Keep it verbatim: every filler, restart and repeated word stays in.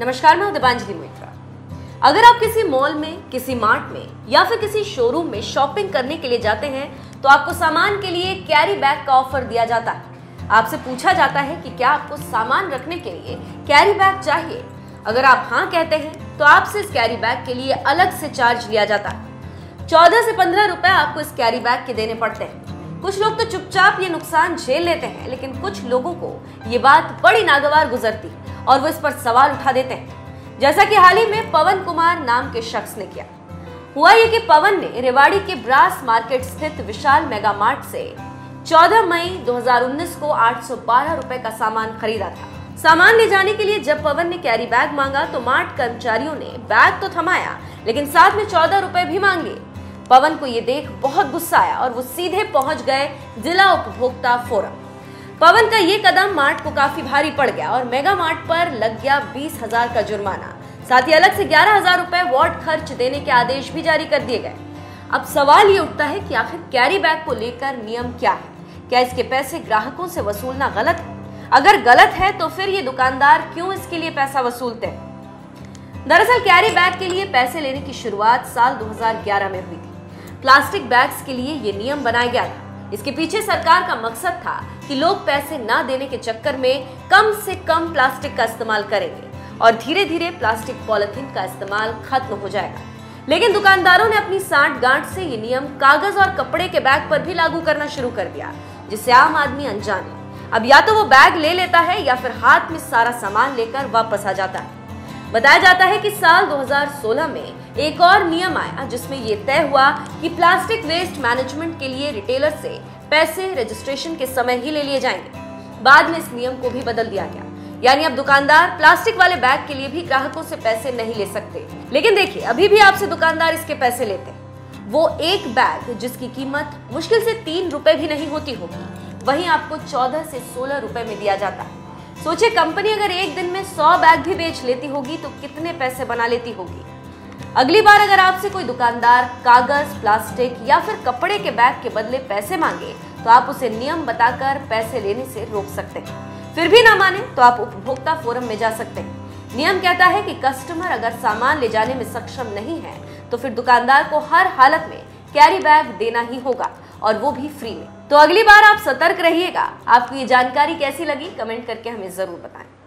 नमस्कार, मैं हूं दीपांजलि मोइत्रा। अगर आप किसी मॉल में, किसी मार्ट में या फिर किसी शोरूम में शॉपिंग करने के लिए जाते हैं तो आपको सामान के लिए कैरी बैग का ऑफर दिया जाता है। आपसे पूछा जाता है कि क्या आपको सामान रखने के लिए कैरी बैग चाहिए। अगर आप हाँ कहते हैं तो आपसे इस कैरी बैग के लिए अलग से चार्ज लिया जाता है। चौदह से पंद्रह रुपए आपको इस कैरी बैग के देने पड़ते हैं। कुछ लोग तो चुपचाप ये नुकसान झेल लेते हैं, लेकिन कुछ लोगों को ये बात बड़ी नागवार गुजरती और वो इस पर सवाल उठा देते हैं, जैसा कि हाल ही में पवन कुमार नाम के शख्स ने किया। हुआ ये कि पवन ने रेवाड़ी के ब्रास मार्केट स्थित विशाल मेगा मार्ट से चौदह मई दो हज़ार उन्नीस को आठ सौ बारह रुपए का सामान खरीदा था। सामान ले जाने के लिए जब पवन ने कैरी बैग मांगा तो मार्ट कर्मचारियों ने बैग तो थमाया, लेकिन साथ में चौदह रुपए भी मांग लिए। पवन को ये देख बहुत गुस्सा आया और वो सीधे पहुंच गए जिला उपभोक्ता फोरम। पवन का ये कदम मार्ट को काफी भारी पड़ गया और मेगा मार्ट पर लग गया बीस हजार का जुर्माना। साथ ही अलग से ग्यारह हजार रुपए वार्ड खर्च देने के आदेश भी जारी कर दिए गए। अब सवाल ये उठता है कि आखिर कैरी बैग को लेकर नियम क्या है? क्या इसके पैसे ग्राहकों से वसूलना गलत है? अगर गलत है तो फिर ये दुकानदार क्यों इसके लिए पैसा वसूलते हैं? दरअसल कैरी बैग के लिए पैसे लेने की शुरुआत साल दो हज़ार ग्यारह में हुई थी। प्लास्टिक बैग्स के लिए ये नियम बनाया गया था। इसके पीछे सरकार का मकसद था कि लोग पैसे ना देने के चक्कर में कम से कम प्लास्टिक का इस्तेमाल करेंगे और धीरे धीरे प्लास्टिक पॉलिथीन का इस्तेमाल खत्म हो जाएगा। लेकिन दुकानदारों ने अपनी सांठ गांठ से ये नियम कागज और कपड़े के बैग पर भी लागू करना शुरू कर दिया, जिससे आम आदमी अनजान है। अब या तो वो बैग ले लेता है या फिर हाथ में सारा सामान लेकर वापस आ जाता है। बताया जाता है कि साल दो हज़ार सोलह में एक और नियम आया जिसमें यह तय हुआ कि प्लास्टिक वेस्ट मैनेजमेंट के लिए रिटेलर से पैसे रजिस्ट्रेशन के समय ही ले लिए जाएंगे। बाद में इस नियम को भी बदल दिया गया, यानी अब दुकानदार प्लास्टिक वाले बैग के लिए भी ग्राहकों से पैसे नहीं ले सकते। लेकिन देखिए, अभी भी आपसे दुकानदार इसके पैसे लेते हैं। वो एक बैग जिसकी कीमत मुश्किल से तीन रुपए भी नहीं होती होगी, वहीं आपको चौदह से सोलह रुपए में दिया जाता है। सोचिए, कंपनी अगर एक दिन में सौ बैग भी बेच लेती होगी तो कितने पैसे बना लेती होगी। अगली बार अगर आपसे कोई दुकानदार कागज, प्लास्टिक या फिर कपड़े के बैग के बदले पैसे मांगे तो आप उसे नियम बताकर पैसे लेने से रोक सकते हैं। फिर भी ना माने तो आप उपभोक्ता फोरम में जा सकते हैं। नियम कहता है कि कस्टमर अगर सामान ले जाने में सक्षम नहीं है तो फिर दुकानदार को हर हालत में कैरी बैग देना ही होगा, और वो भी फ्री में। तो अगली बार आप सतर्क रहिएगा। आपको ये जानकारी कैसी लगी, कमेंट करके हमें जरूर बताएं।